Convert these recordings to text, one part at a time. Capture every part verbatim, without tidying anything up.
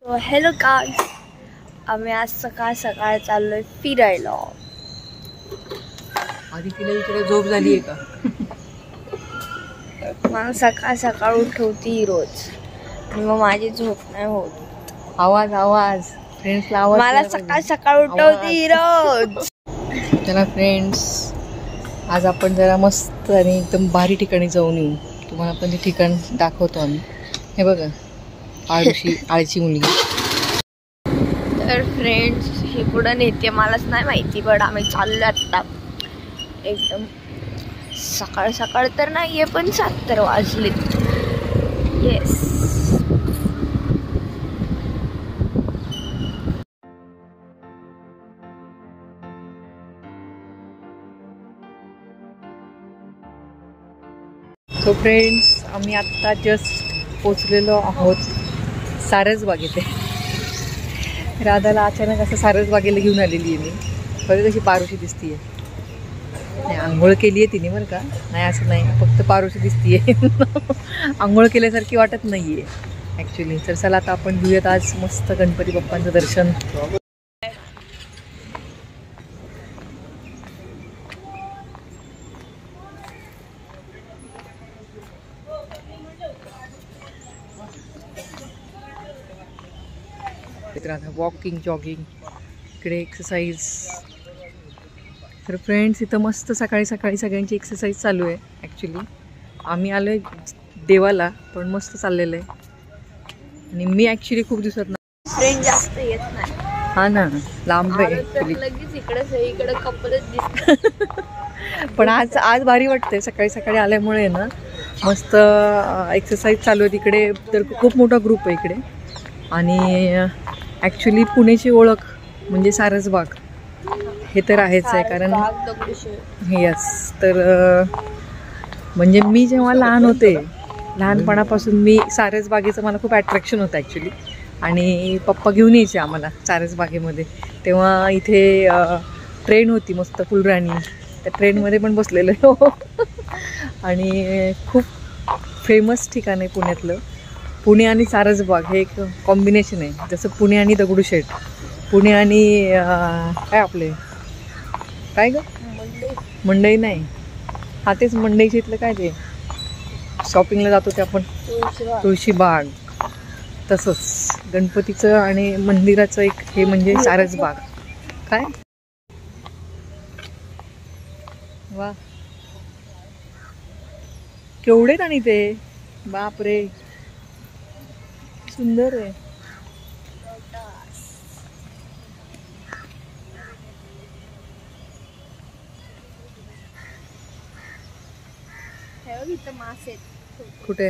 Hello guys, आम्ही आज सकाळ सकाळ चाललोय फिरायला. आधी तिला इकडे झोप झाली आहे का? मग सकाळ सकाळ उठवती रोज आणि मग माझी झोप नाही होत. आवाज आवाज फ्रेंड्सला आवाज मला सकाळ सकाळ उठवती रोज. चला फ्रेंड्स, आज आपण जरा मस्त आणि एकदम भारी ठिकाणी जाऊन येऊ. तुम्हाला पण ते ठिकाण दाखवतो आम्ही. हे बघा, आळशी आळशी मुलगी. तर फ्रेंड्स, हे कुठं नेते मलाच नाही माहिती, पण आम्ही चाललो आता. एकदम सकाळ सकाळ तर नाहीये, पण सात तर वाजले. येस, सो फ्रेंड्स, आम्ही आत्ता जस्ट पोचलेलो आहोत सारसबाग इथे. राधाला अचानक असं सारसबागेला घेऊन आलेली आहे मी. बघा कशी पारुशी दिसतीये. नाही, आंघोळ केली आहे तिने बरं का, नाही असं नाही, फक्त पारुशी दिसतीये. आंघोळ केल्यासारखी वाटत नाहीये ॲक्च्युली. तर चला आता आपण घेऊयात आज मस्त गणपती बाप्पांचं दर्शन. वॉकिंग जॉगिंग इकडे एक्सरसाइज. तर फ्रेंड्स, इथं मस्त सकाळी सकाळी सगळ्यांची एक्सरसाइज चालू आहे. ॲक्च्युली आम्ही आलो आहे देवाला, पण मस्त चाललेलं आहे. आणि मी ॲक्च्युली खूप दिवसात ना फ्रेंड जास्त येत नाही. हा ना, लांब आहे लगेच इकडे इकडे कपलच दिसत. पण आज आज भारी वाटतंय सकाळी सकाळी आल्यामुळे ना. मस्त एक्सरसाइज चालू आहे तिकडे. तर खूप मोठा ग्रुप आहे इकडे. आणि ॲक्च्युली पुण्याची ओळख म्हणजे सारसबाग हे तर आहेच आहे. कारण यस, तर म्हणजे मी जेव्हा लहान होते, लहानपणापासून मी सारसबागेचं मला खूप अट्रॅक्शन होतं ॲक्च्युली. आणि पप्पा घेऊन यायचे आम्हाला सारसबागेमध्ये. तेव्हा इथे ट्रेन होती मस्त फुलराणी, त्या ट्रेनमध्ये पण बसलेलं आहे. आणि खूप फेमस ठिकाण आहे पुण्यातलं. पुणे आणि सारसबाग हे एक कॉम्बिनेशन आहे. जसं पुणे आणि दगडूशेठ, पुणे आणि काय आपले काय ग मंडई नाही, हा तेच मंडईच्या इथलं काय ते शॉपिंगला जातो ते आपण, तुळशीबाग. तसंच गणपतीचं आणि मंदिराचं एक हे म्हणजे सारसबाग. काय वा, केवढे आणि ते बापरे, सुंदर आहे. कुठे?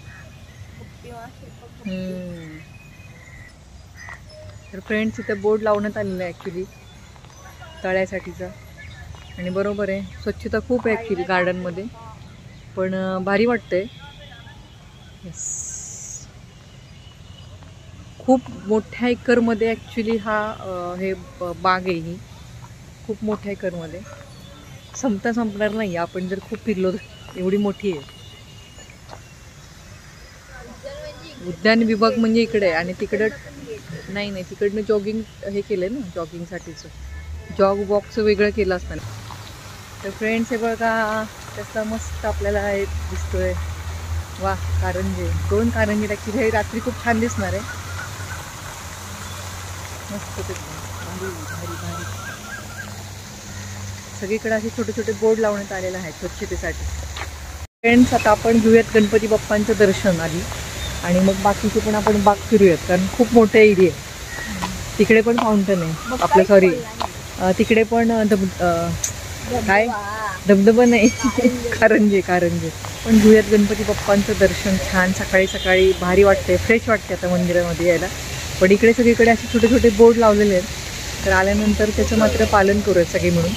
तर फ्रेंड्स, इथं बोर्ड लावण्यात आलेलं आहे ॲक्च्युली तळ्यासाठीचा. आणि बरोबर आहे, स्वच्छता खूप आहे ॲक्च्युली गार्डनमध्ये, पण भारी वाटतंय. यस, खूप मोठ्या एकरमध्ये ॲक्च्युली हा हे बाग आहे. ही खूप मोठ्या एकरमध्ये संपता संपणार नाही आपण जर खूप फिरलो तर. एवढी मोठी आहे. उद्यान विभाग म्हणजे इकडे आहे. आणि तिकडं नाही नाही तिकडनं जॉगिंग हे केलं आहे ना, जॉगिंगसाठीचं जॉग वॉकचं वेगळं केलं असताना. तर फ्रेंड्स, हे बघा त्याचा मस्त आपल्याला हे दिसतोय. वा, कारंजे, दोन कारंजे ॲक्च्युली. हे रात्री खूप छान दिसणार आहे. मस्त ते भारी भारी भारी. सगळीकडे असे छोटे छोटे बोर्ड लावण्यात आलेले आहेत स्वच्छतेसाठी. फ्रेंड्स, आता आपण घेऊयात गणपती बाप्पांचं दर्शन आधी, आणि मग बाकीचे पण आपण बाग फिरूयात. कारण खूप मोठा एरिया आहे. तिकडे पण फाउंटन आहे आपलं, सॉरी तिकडे पण धब काय धबधबा नाही, कारंजे कारंजे. पण घेऊयात गणपती बाप्पांचं दर्शन. छान सकाळी सकाळी भारी वाटते, फ्रेश वाटते आता मंदिरामध्ये यायला. पण इकडे सगळीकडे असे छोटे छोटे बोर्ड लावलेले आहेत. तर आल्यानंतर त्याचं मात्र पालन करूयात सगळे मिळून.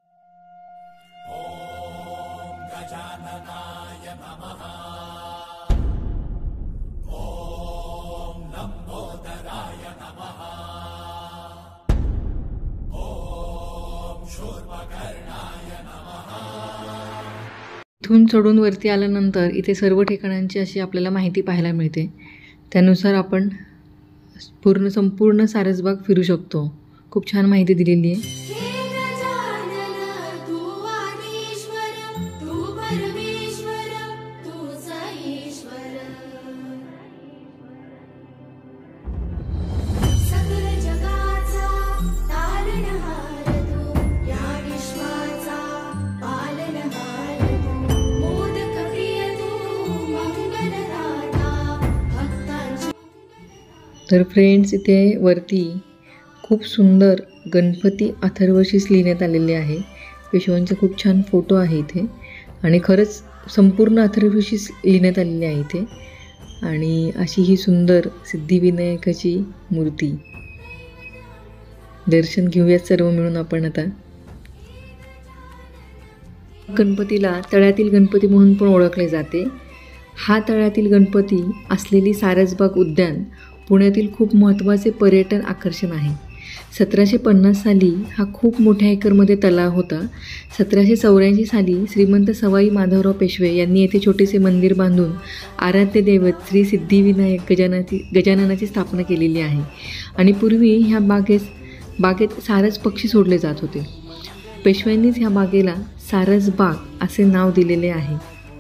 इथून चढून वरती आल्यानंतर इथे सर्व ठिकाणांची अशी आपल्याला माहिती पाहायला मिळते. त्यानुसार आपण पूर्ण संपूर्ण सारसबाग फिरू शकतो. खूप छान माहिती दिलेली आहे. तर फ्रेंड्स, इथे वरती खूप सुंदर गणपती अथर्वशीस लिहिण्यात आलेले आहे. पेशवांचा खूप छान फोटो आहे इथे आणि खरंच संपूर्ण अथर्वशीस लिहिण्यात आलेली आहे इथे. आणि अशी ही सुंदर सिद्धिविनायकाची मूर्ती. दर्शन घेऊयात सर्व मिळून आपण आता. गणपतीला तळ्यातील गणपती म्हणून पण ओळखले जाते. हा तळ्यातील गणपती असलेली सारसबाग उद्यान पुण्यातील खूप महत्त्वाचे पर्यटन आकर्षण आहे. सतराशे पन्नास साली हा खूप मोठ्या एकरमध्ये तलाव होता. सतराशे चौऱ्याऐंशी साली श्रीमंत सवाई माधवराव पेशवे यांनी येथे छोटेसे मंदिर बांधून आराध्य दैवत श्री सिद्धिविनायक गजानाची गजाननाची स्थापना केलेली आहे. आणि पूर्वी ह्या बागेस बागेत सारस पक्षी सोडले जात होते. पेशव्यांनीच ह्या बागेला सारसबाग असे नाव दिलेले आहे.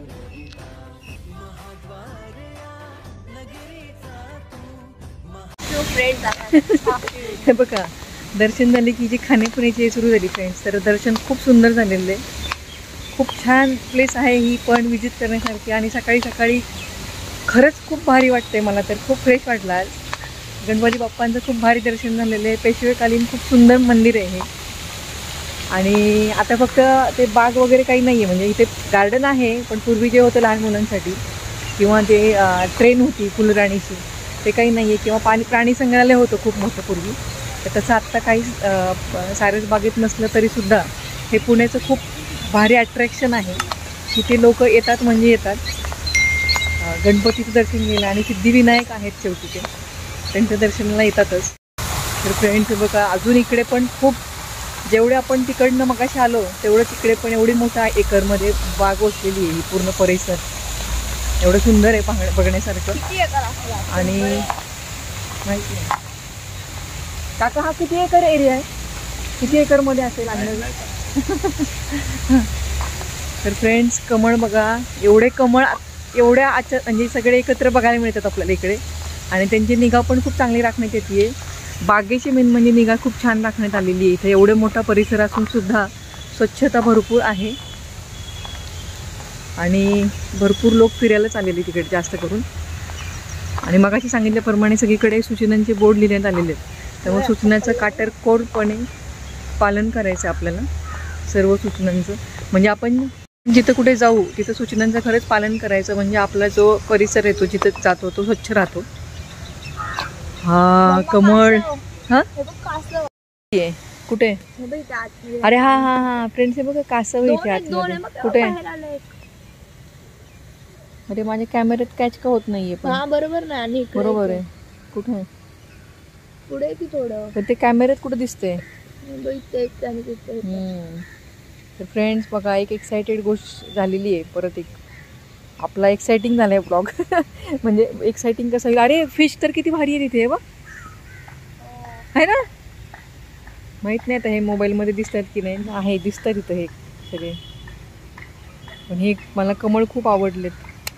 हे बघा, दर्शन झाले की जी खाण्यापिण्याची सुरू झाली फ्रेंड्स. तर दर्शन खूप सुंदर झालेलं आहे. खूप छान प्लेस आहे ही पण विजिट करण्यासारखी. आणि सकाळी सकाळी खरंच खूप भारी वाटते मला. तर खूप फ्रेश वाटलं आज. गणपती बाप्पांचं खूप भारी दर्शन झालेलं आहे. पेशवेकालीन खूप सुंदर मंदिर आहे हे. आणि आता फक्त ते बाग वगैरे काही नाही आहे, म्हणजे इथे गार्डन आहे पण पूर्वी जे होतं लहान मुलांसाठी किंवा जे ट्रेन होती फुलराणीची ते काही नाही आहे. किंवा पाणी प्राणी संग्रहालय होतं खूप मोठं पूर्वी. तर तसं आत्ता काही सारसबागेत नसलं तरीसुद्धा हे पुण्याचं खूप भारी अट्रॅक्शन आहे. तिथे लोक येतात म्हणजे येतात गणपतीचं दर्शन घ्यायला. आणि सिद्धिविनायक आहेत शेवटी ते, त्यांच्या दर्शनाला येतातच. तर फ्रेंड्स बघा, अजून इकडे पण खूप, जेवढे आपण तिकडनं मगाशी आलो तेवढं तिकडे पण एवढी मोठा एकरमध्ये बाग वसलेली आहे. ही पूर्ण परिसर एवढं सुंदर आहे पाहण्या बघण्यासारखं. आणि माहिती नाही काका हा किती एकर एरिया आहे, किती एकरमध्ये असेल अंदाज? तर फ्रेंड्स, कमळ बघा, एवढे कमळ एवढ्या आच म्हणजे सगळे एकत्र बघायला मिळतात आपल्याला इकडे. आणि त्यांची निगा पण खूप चांगली राखण्यात येते. बागेची मेन म्हणजे निगा खूप छान राखण्यात आलेली आहे. इथे एवढे मोठा परिसर असून सुद्धा स्वच्छता भरपूर आहे. आणि भरपूर लोक फिरायलाच आलेले तिकडे जास्त करून. आणि मगाशी सांगितल्याप्रमाणे सगळीकडे सूचनांचे बोर्ड लिहिण्यात आलेले आहेत. त्यामुळे सूचनाचं काटेकोरपणे पालन करायचं आपल्याला सर्व सूचनांचं. म्हणजे आपण जिथं कुठे जाऊ तिथं सूचनांचं खरंच पालन करायचं, म्हणजे आपला जो परिसर येतो जिथं जातो तो स्वच्छ राहतो. हा कमळ, हा कुठे? अरे हा हा हा फ्रेंड्स, हे बघा कासव इथे आतमध्ये. कुठे? अरे माझ्या कॅमेऱ्यात कॅच का होत नाहीये पण. बरोबर नाही, बरोबर आहे. कुठे? पुढे की थोडं. तर ते कॅमेऱ्यात कुठे दिसते? तर फ्रेंड्स बघा, एक एक्साइटेड गोष्ट झालेली आहे. परत एक आपला एक्साइटिंग झालाय ब्लॉग. म्हणजे एक्साइटिंग कसं होईल. अरे फिश तर किती भारी आहे तिथे बघ, आहे ना? माहित नाही आता हे मोबाईलमध्ये दिसतात की नाही. आहे, दिसतात इथं हे सगळे. पण हे मला कमळ खूप आवडलेत.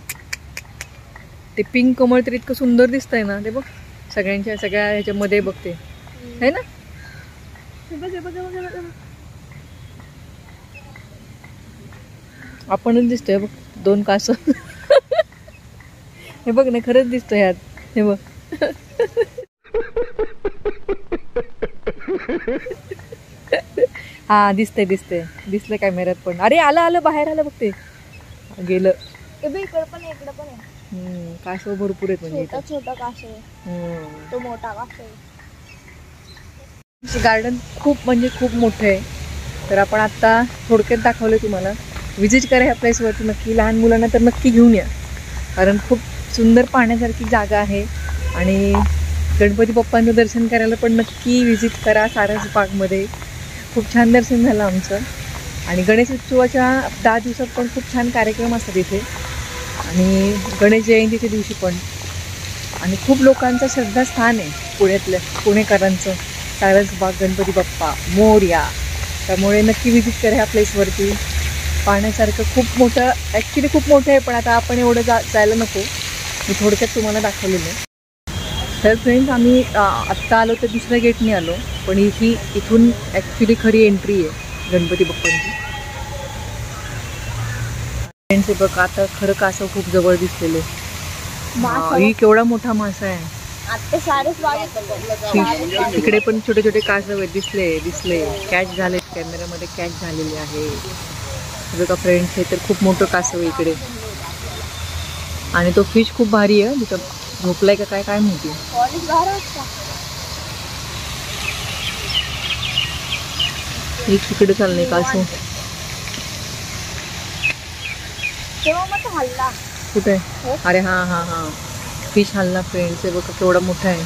ते पिंक कमळ तर इतकं सुंदर दिसतंय ना ते बघ, सगळ्यांच्या सगळ्या ह्याच्यामध्ये बघते, है ना? आपणच दिसतोय बघ, दोन कास. हे बघ ना, खरंच दिसतोय यात. हे बघ. हा दिसतंय दिसतंय दिसलं कॅमेऱ्यात पण. अरे आलं आलं बाहेर आलं, बघते गेलं. इकडे पण इकडे पण आहे. हम्म कासव भरपूर आहेत म्हणजे. छोटा छोटा कासव आहे, तो मोठा कासव आहे. गार्डन खूप म्हणजे खूप मोठं आहे. तर आपण आता थोडक्यात दाखवलं तुम्हाला. विजिट करा ह्या प्लेसवरती नक्की. लहान मुलांना तर नक्की घेऊन या, कारण खूप सुंदर पाहण्यासारखी जागा आहे. आणि गणपती बाप्पांचं दर्शन करायला पण नक्की विजिट करा सारसबागमध्ये. खूप छान दर्शन झालं आमचं. आणि गणेश उत्सवाच्या दहा दिवसात पण खूप छान कार्यक्रम असतात इथे, आणि गणेश जयंतीच्या दिवशी पण. आणि खूप लोकांचं श्रद्धास्थान आहे. पुण्यातल्या पुणेकरांचं सारसबाग गणपती बाप्पा मोरया. त्यामुळे नक्की व्हिजिट करा ह्या प्लेसवरती. पाहण्यासारखं खूप मोठं, ॲक्च्युली खूप मोठं आहे, पण आता आपण एवढं जा जायला नको. मी थोडक्यात तुम्हाला दाखवलेलं आहे. तर फ्रेंड्स, आम्ही आत्ता आलो तर दुसऱ्या गेटने आलो, पण इथे इथून ॲक्च्युली खरी एंट्री आहे गणपती बाप्पांची. फ्रेंड्स हे बघा, आता खरं कासव खूप जवळ दिसलेले. ही केवढा मोठा मासा आहे. तिकडे पण छोटे छोटे कासव आहेत, दिसले दिसले कॅच झाले, कॅमेऱ्यामध्ये कॅच झालेले आहे. बघा फ्रेंड्स, हे तर खूप मोठं कासव आहे इकडे. आणि तो फिश खूप भारी आहे. तिथं झोपलाय का काय काय माहिती. एक तिकडे चाललंय कासव. कुठे? अरे हा हा हा फिश हल्ला फ्रेंड्स. हे बघा केवढा मोठा आहे.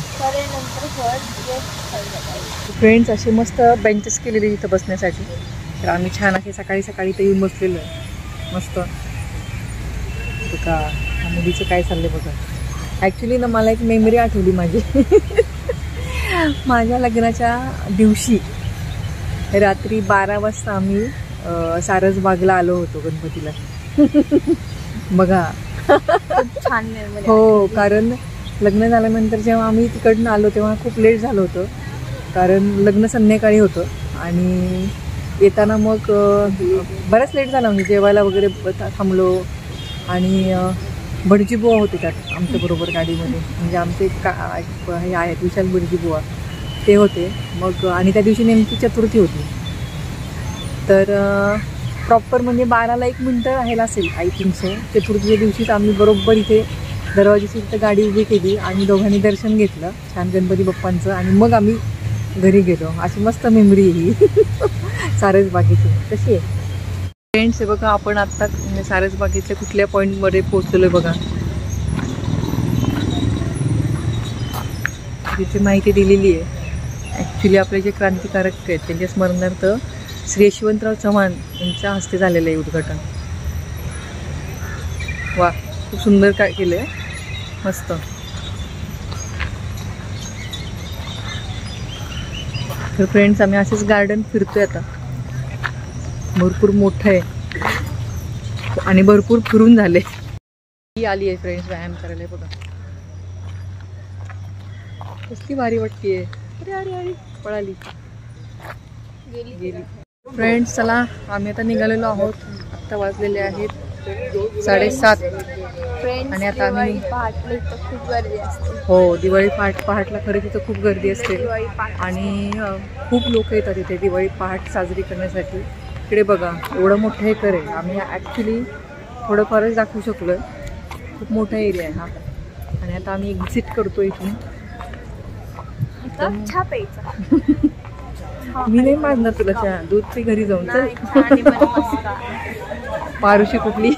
फ्रेंड्स, असे मस्त बेंचेस केलेले इथं बसण्यासाठी. तर आम्ही छान असे सकाळी सकाळी इथे येऊन बसलेलो आहे मस्त. बघा मुलीचं काय चाललंय बघा. ॲक्च्युली ना मला एक मेमरी आठवली माझी. माझ्या लग्नाच्या दिवशी रात्री बारा वाजता आम्ही सारसबागला आलो होतो गणपतीला. बघा छान मेमरी. हो, कारण लग्न झाल्यानंतर जेव्हा आम्ही तिकडनं आलो तेव्हा खूप लेट झालं होतं, कारण लग्न संध्याकाळी होतं. आणि येताना मग बराच लेट झाला, म्हणजे जेवायला वगैरे थांबलो. आणि भटजीबुवा होते त्यात आमच्याबरोबर गाडीमध्ये, म्हणजे आमचे का हे आहेत विशाल भटजीबुवा, ते होते. मग आणि त्या दिवशी नेमकी चतुर्थी होती. तर प्रॉपर म्हणजे बाराला एक मिनटं राहायला असेल आय थिंक सो. चतुर्थीच्या दिवशीच आम्ही बरोबर इथे दरवाजाची इथं गाडी उभी केली आणि दोघांनी दर्शन घेतलं छान गणपती बाप्पांचं. आणि मग आम्ही घरी गेलो. अशी मस्त मेमरी ही सारसबागेची. कशी आहे फ्रेंड्स? हे बघा, आपण आत्ता सारसबागेच्या कुठल्या पॉईंटमध्ये पोहोचलेलो आहे बघा. तिथे माहिती दिलेली आहे. ॲक्च्युली आपले जे क्रांतिकारक आहेत त्यांच्या स्मरणार्थ श्री यशवंतराव चव्हाण यांच्या हस्ते झालेलं आहे उद्घाटन. वा, खूप सुंदर काय केलं आहे, मस्त. तर फ्रेंड्स, आम्ही असेच गार्डन फिरतोय आता. भरपूर मोठं आहे आणि भरपूर फिरून झाले. ही आली आहे फ्रेंड्स व्यायाम करायला. बघा कसली भारी वाटतेय. अरे अरे अरे पळाली गेली. फ्रेंड्स चला, आम्ही आता निघालेलो आहोत. आत्ता वाजलेले आहेत साडेसात. आणि आता आम्ही पहाटला इथं खूप गर्दी असते. हो, दिवाळी पहाट पहाटला खरं तिथं खूप गर्दी असते. आणि खूप लोक येतात इथे दिवाळी पहाट साजरी करण्यासाठी. इकडे बघा एवढं मोठं हे कर आहे. आम्ही ॲक्च्युली थोडंफारच दाखवू शकलो आहे. खूप मोठा एरिया आहे हा. आणि आता आम्ही एक्झिट करतो इथून. चहा प्यायचा. मी नाही मागणार तुला चहा, दूध पे घरी जाऊन. चल पारुशी कुठली.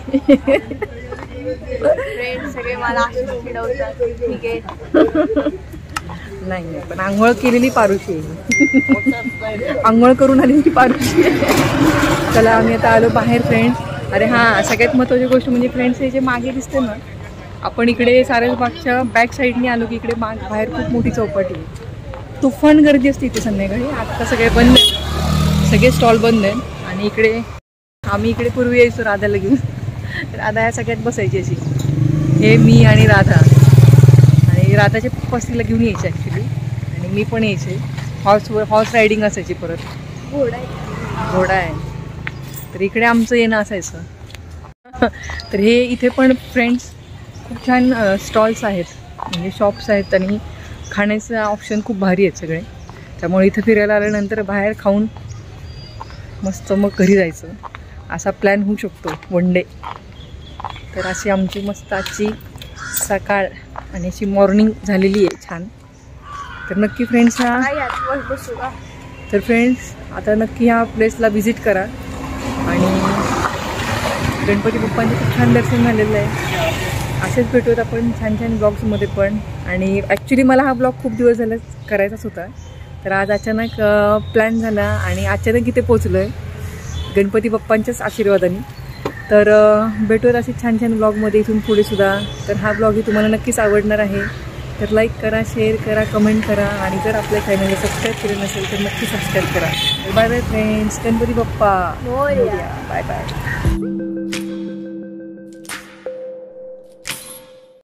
फ्रेंड्स सगळे मला अशीच चिडवतात. ठीक आहे, नाही नाही, पण आंघोळ केलेली पारुशी आहे. आंघोळ करून आली की पारुशी. चला, आम्ही आता आलो बाहेर फ्रेंड्स. अरे हां, सगळ्यात महत्त्वाची गोष्ट म्हणजे फ्रेंड्स, हे जे मागे दिसते ना, आपण इकडे सारसबागच्या बॅक साईडने आलो की इकडे माग बाहेर खूप मोठी चौपाटी आहे. तुफान गर्दी असते इथे संध्याकाळी. आत्ता सगळे बंद आहेत, सगळे स्टॉल बंद आहेत. आणि इकडे आम्ही इकडे पूर्वी यायचो राधाला घेऊन. राधा ह्या सगळ्यात बसायची अशी, हे मी आणि राधा. आणि राधाच्या पस्तीला घेऊन यायचे ॲक्च्युली, आणि मी पण यायचे. हॉर्सवर हॉर्स रायडिंग असायची. परत घोडा आहे. घोडा आहे. तर इकडे आमचं येणं असायचं. तर हे इथे पण फ्रेंड्स खूप छान स्टॉल्स आहेत, म्हणजे शॉप्स आहेत. आणि खाण्याचं ऑप्शन खूप भारी आहेत सगळे. त्यामुळे इथं फिरायला आल्यानंतर बाहेर खाऊन मस्त मग घरी जायचं असा प्लॅन होऊ शकतो वन डे. तर अशी आमची मस्त आजची सकाळ आणि अशी मॉर्निंग झालेली आहे छान. तर नक्की फ्रेंड्स ह्या तर फ्रेंड्स आता नक्की ह्या प्लेसला व्हिजिट करा. आणि गणपती बाप्पांचं खूप छान दर्शन झालेलं आहे. असेच भेटूयात आपण छान छान ब्लॉग्समध्ये पण. आणि ॲक्च्युली मला हा ब्लॉग खूप दिवस झाला करायचाच होता. तर आज अचानक प्लॅन झाला आणि अचानक इथे पोचलो आहे गणपती बाप्पांच्याच आशीर्वादाने. तर भेटूयात असे छान छान ब्लॉगमध्ये इथून पुढे सुद्धा. तर हा ब्लॉगही तुम्हाला नक्कीच आवडणार आहे. तर लाईक करा, शेअर करा, कमेंट करा आणि जर आपल्या चॅनलला सबस्क्राईब केलं नसेल तर नक्की सबस्क्राईब करा. Bye bye friends. Ganpati Bappa Morya. Bye bye.